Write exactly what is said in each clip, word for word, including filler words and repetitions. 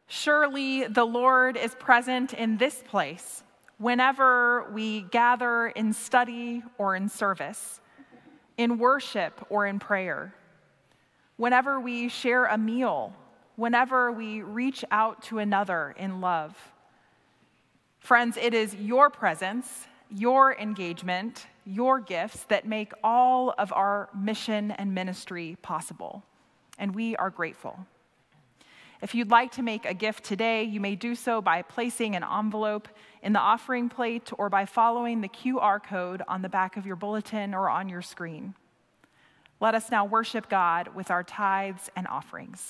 Surely the Lord is present in this place whenever we gather in study or in service, in worship or in prayer, whenever we share a meal, whenever we reach out to another in love. Friends, it is your presence, your engagement, your gifts that make all of our mission and ministry possible, and we are grateful. If you'd like to make a gift today, you may do so by placing an envelope in the offering plate or by following the Q R code on the back of your bulletin or on your screen. Let us now worship God with our tithes and offerings.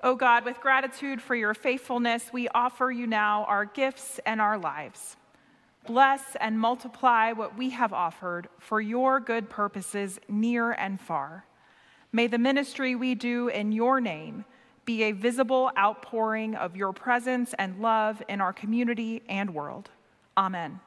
O God, with gratitude for your faithfulness, we offer you now our gifts and our lives. Bless and multiply what we have offered for your good purposes near and far. May the ministry we do in your name be a visible outpouring of your presence and love in our community and world. Amen.